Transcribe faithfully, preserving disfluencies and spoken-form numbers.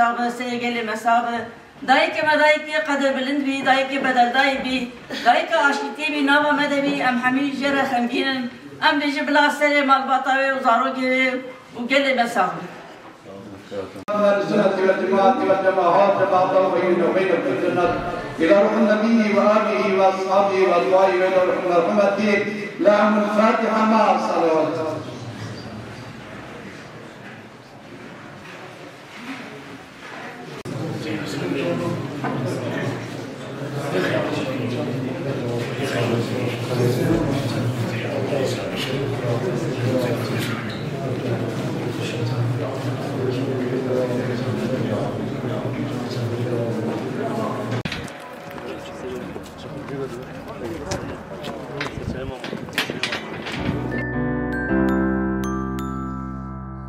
مسابه سيقل مسابه دايك ما دايك قدر بلند بي دايك بدل داي بي دايك عشتي بي نوى مدبي ام حميد جرى خمجين ام بيجي بلا سري مال بطاوي وزاروكي وقل مسابه السنة والجماعة والجماعات جماعة بين وبين في الجنة إلى روح النبي وآله وأصحابه وأتباعه وإلى روح مرحمته لهم الفاتحة مع الصلوات.